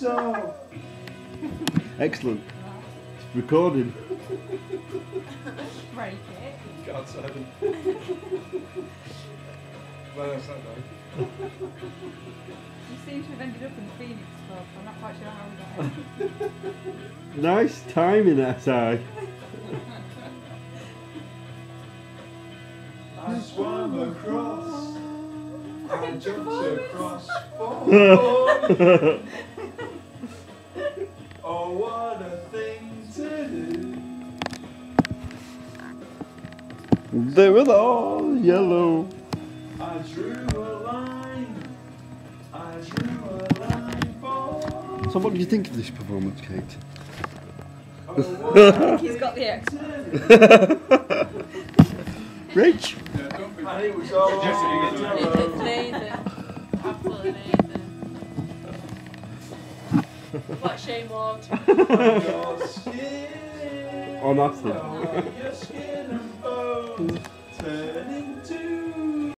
so. Excellent. It's recording. Break it. God, seven. Well, that's not right. You seem to have ended up in the Phoenix Club. I'm not quite sure how we got it. Nice timing, SI. I swam across. I jumped across. Oh, what a thing to do. They were all yellow. I drew a line. I drew a line for. So what do you think of this performance, Kate? Oh, I think he's got the X. Rich? and it was all It's amazing. Absolutely amazing. What Shane walked. your skin. On acid. Oh, your skin and bones.